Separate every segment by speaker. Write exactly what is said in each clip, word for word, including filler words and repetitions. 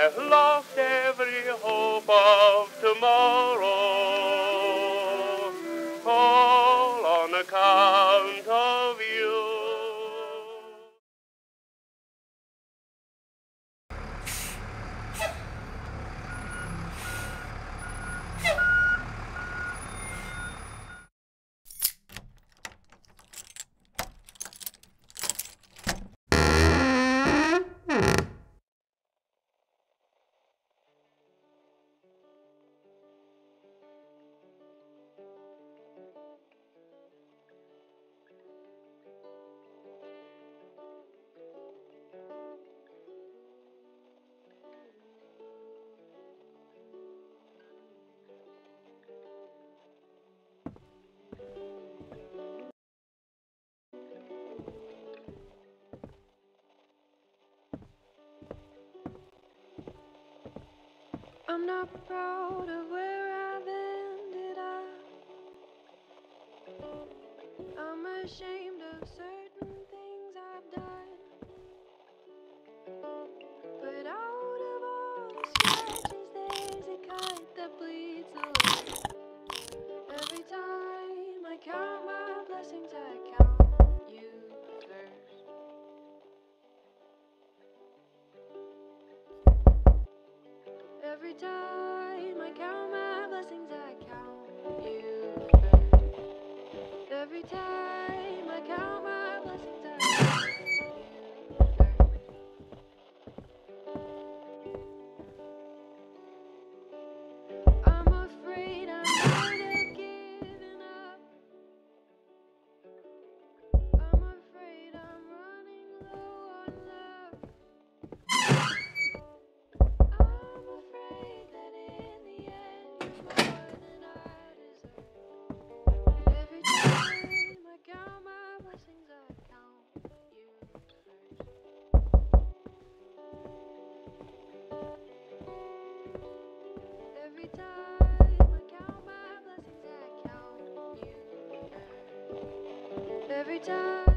Speaker 1: I've lost every hope of tomorrow, all on account of you.
Speaker 2: I'm not proud of where I've ended up. I'm ashamed of certain things I've done. But out of all the scratches, there's a kind that bleeds a little. Every time I count my blessings, I count you first. Every time I count my blessings, I count you first. Every time I count my blessings, I count you first. I'm afraid I might have given up. I'm afraid I'm running low on love. I'm afraid that in the end you're more than I deserve. Every time I count my blessings, I count you first. Every time I count my blessings, I count you first. Every time.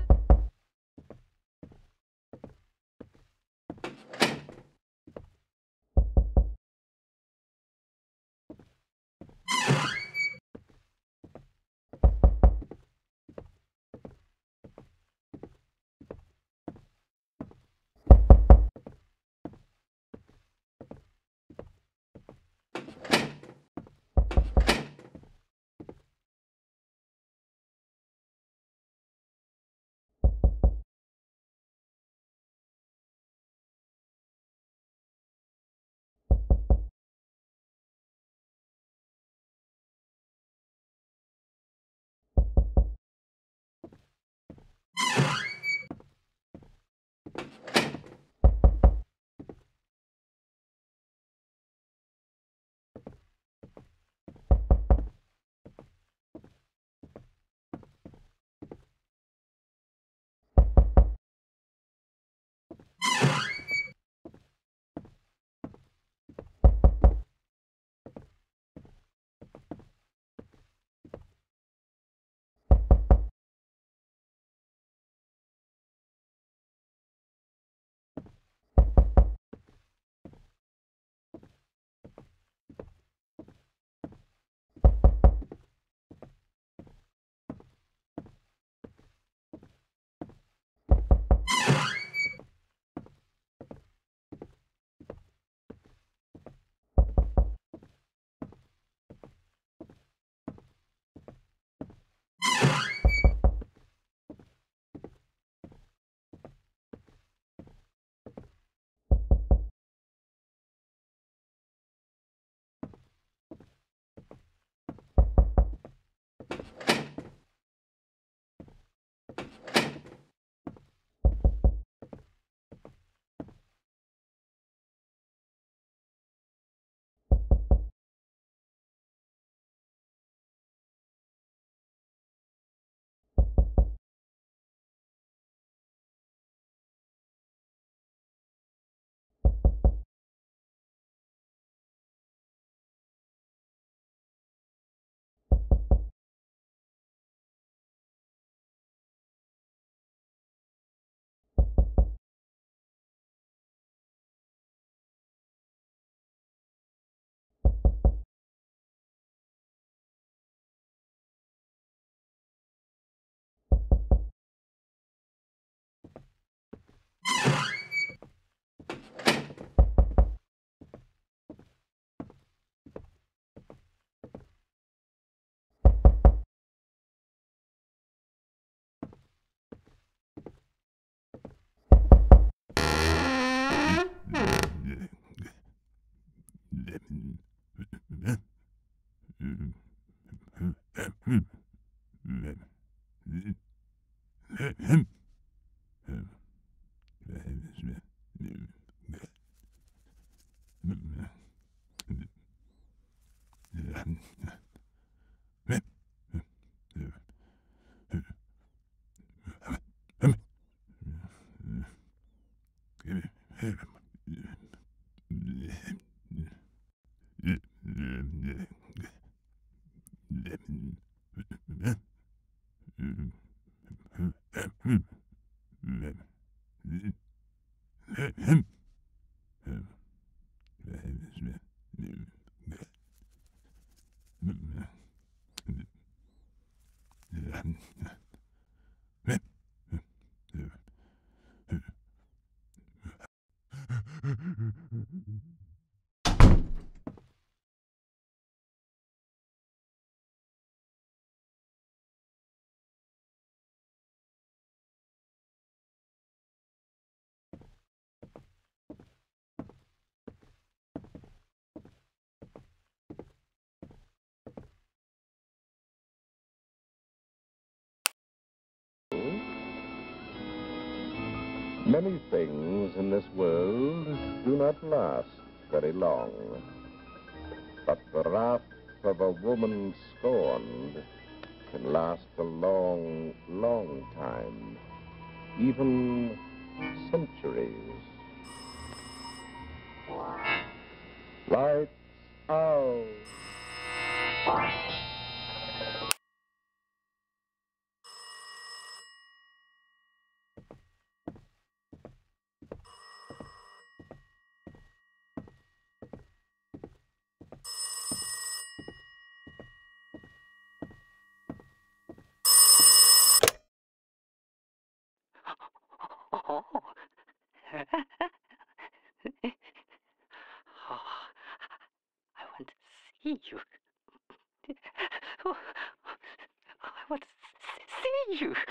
Speaker 3: Many things in this world do not last very long, but the wrath of a woman scorned can last a long, long time, even centuries. Lights out.
Speaker 4: Oh. Oh, I want to see you. Oh, I want to see you.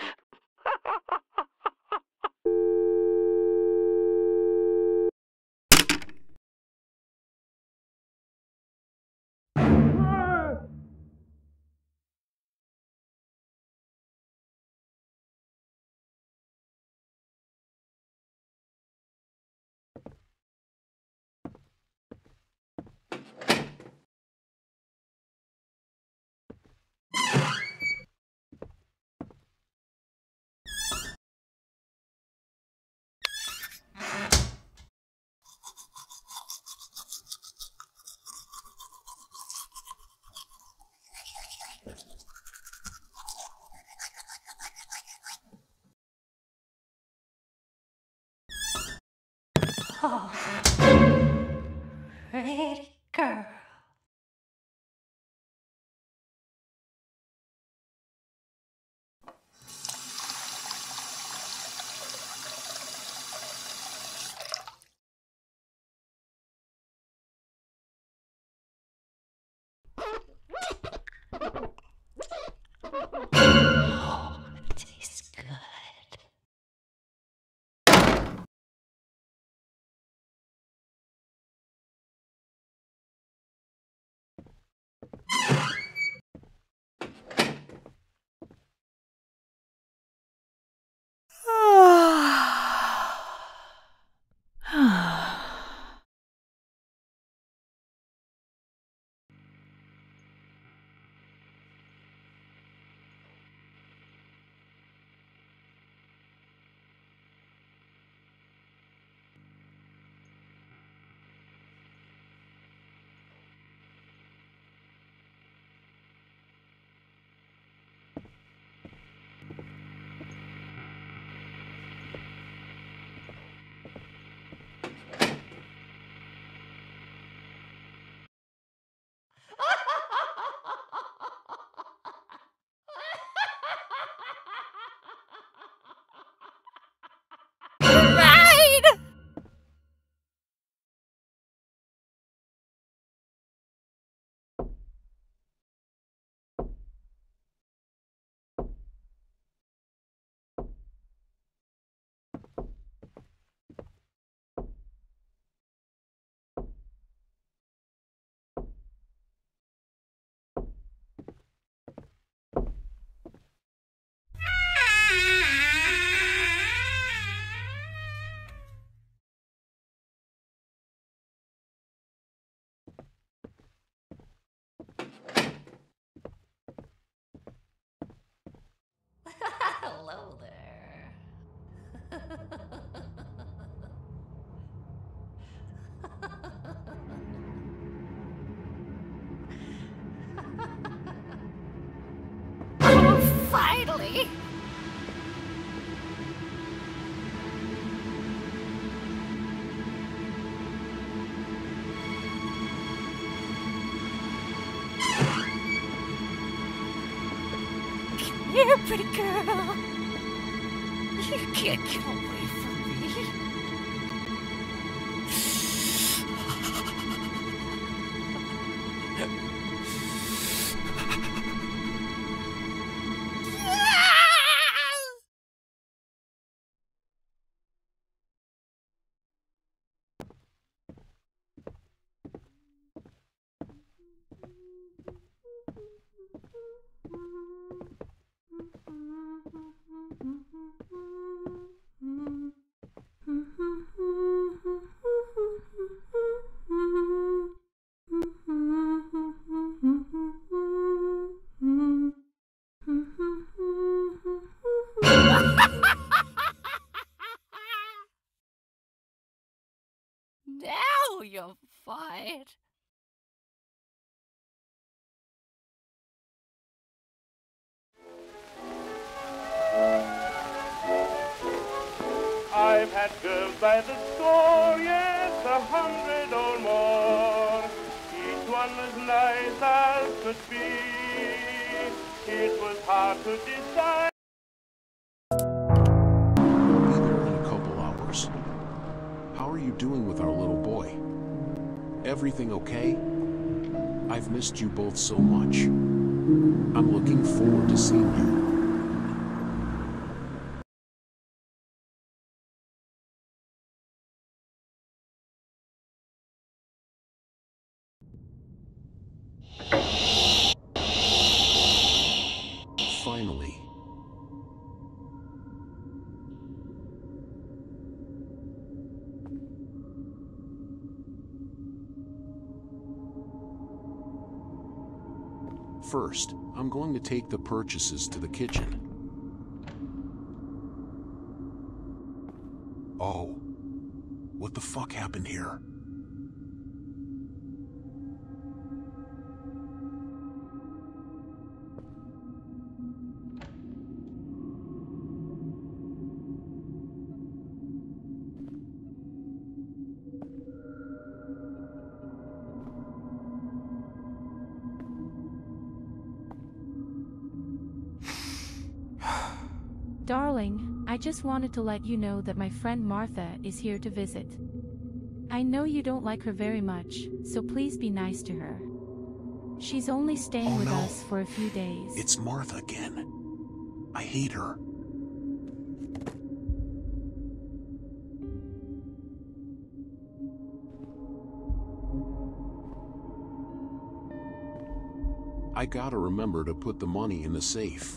Speaker 4: Oh, pretty girl.
Speaker 5: finally! Come here, pretty girl. You can't get away from me. Now you'll fight.
Speaker 1: I've had girls by the score, yes, a hundred or more. Each one as nice as could be. It was hard to decide.
Speaker 6: We'll be there in a couple hours. How are you doing with our little boy? Everything okay? I've missed you both so much. I'm looking forward to seeing you. Finally. First, I'm going to take the purchases to the kitchen. Oh. What the fuck happened here?
Speaker 7: Darling, I just wanted to let you know that my friend Martha is here to visit. I know you don't like her very much, so please be nice to her. She's only staying
Speaker 6: Oh,
Speaker 7: with
Speaker 6: no.
Speaker 7: us for a few days.
Speaker 6: It's Martha again. I hate her. I gotta remember to put the money in the safe.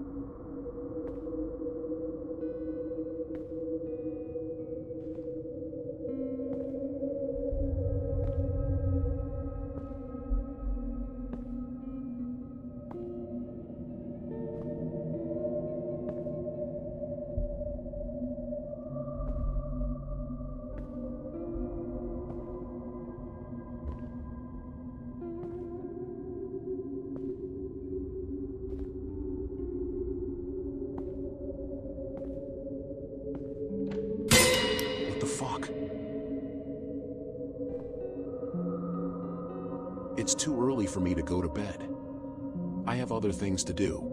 Speaker 6: What the fuck? It's too early for me to go to bed. I have other things to do.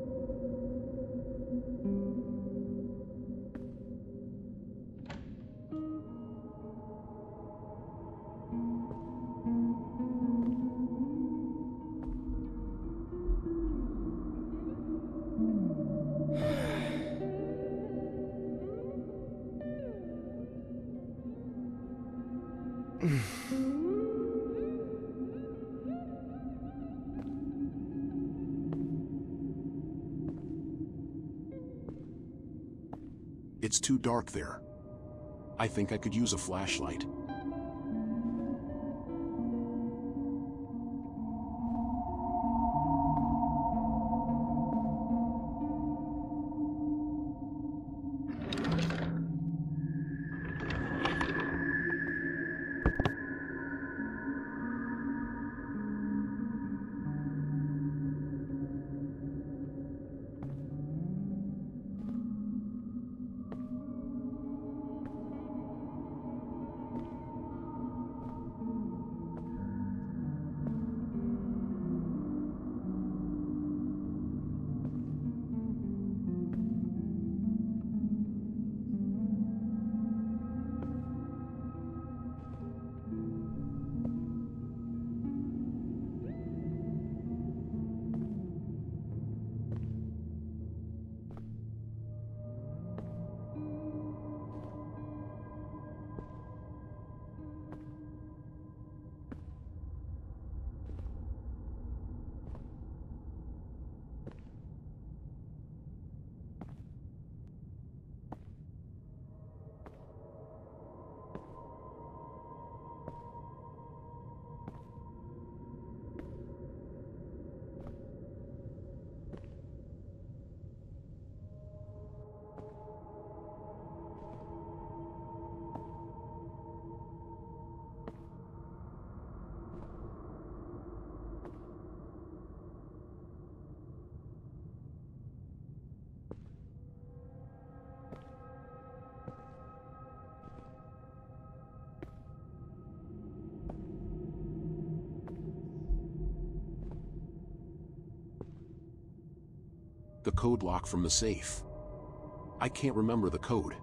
Speaker 6: It's too dark there. I think I could use a flashlight. The code lock from the safe. I can't remember the code.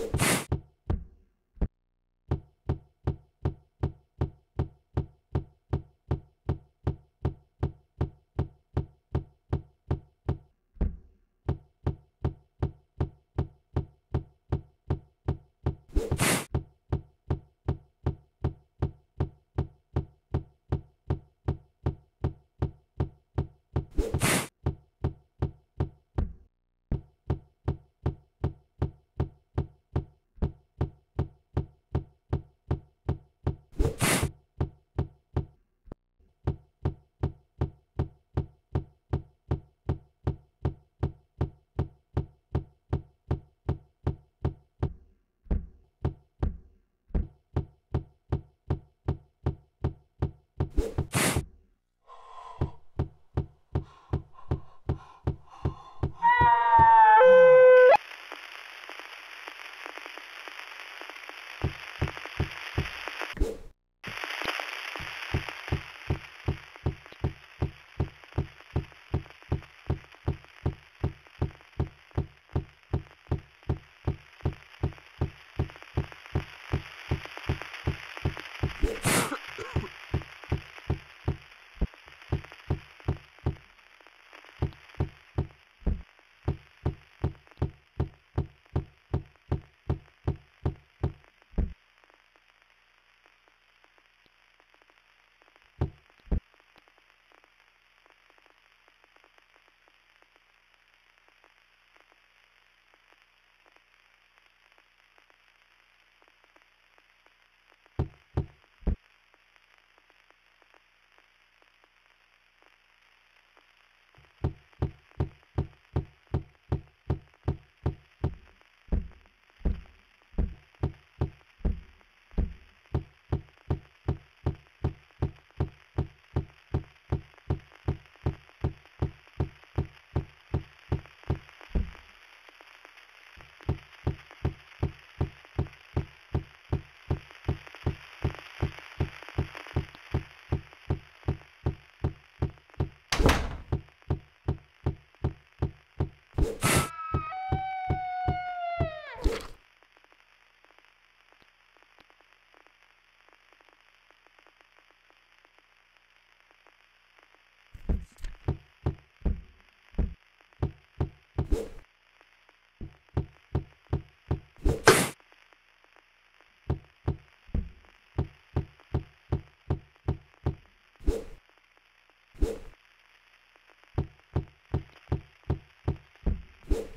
Speaker 3: Thank you.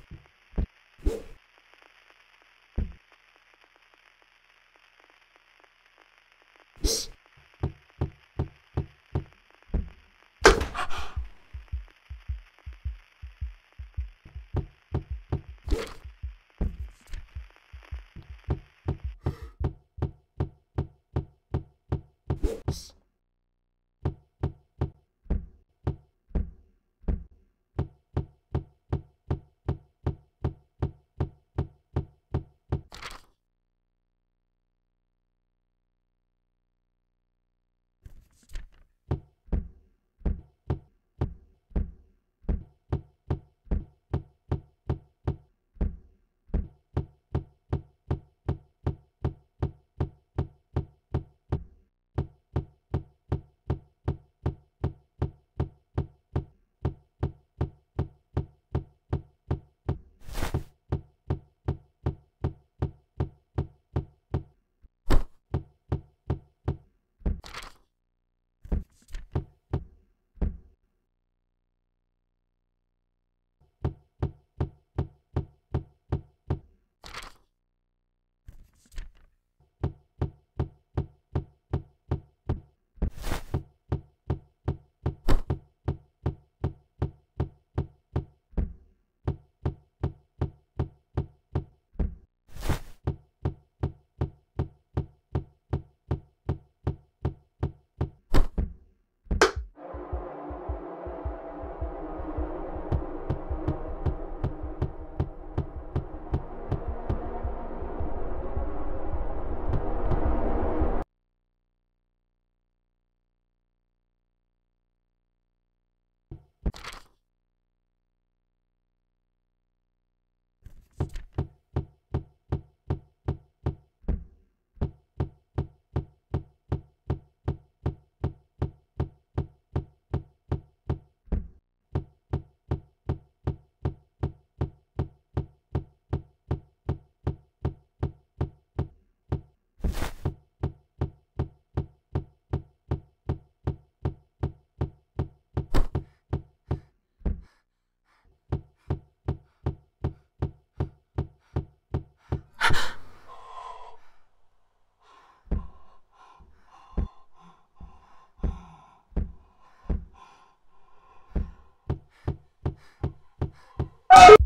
Speaker 1: Bye.